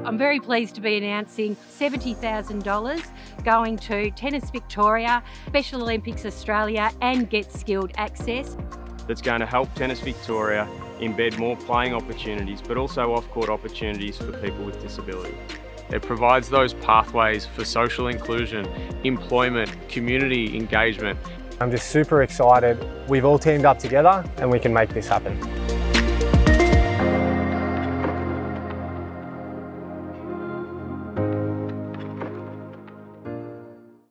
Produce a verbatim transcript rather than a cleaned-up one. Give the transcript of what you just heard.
I'm very pleased to be announcing seventy thousand dollars going to Tennis Victoria, Special Olympics Australia and Get Skilled Access. That's going to help Tennis Victoria embed more playing opportunities, but also off-court opportunities for people with disability. It provides those pathways for social inclusion, employment, community engagement. I'm just super excited. We've all teamed up together and we can make this happen.